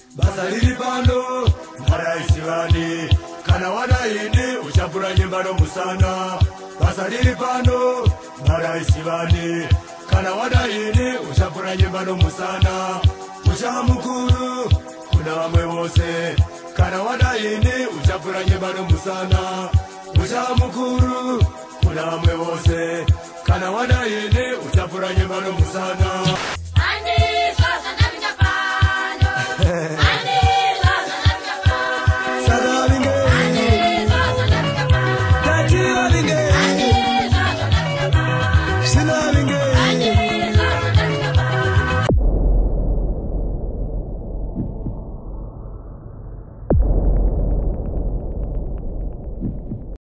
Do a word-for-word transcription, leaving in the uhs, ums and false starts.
Basariri pano maraisi vani kana wadaini uchapura nyembano musana. Basariri pano maraisi vani kana wadaini uchapura nyembano musana. Ucha mukuru kuna wamwe wose kana wadaini uchapura nyembano musana. Ucha mukuru kuna wamwe wose kana wadaini uchapura nyembano musana. Andi sasa na vinapano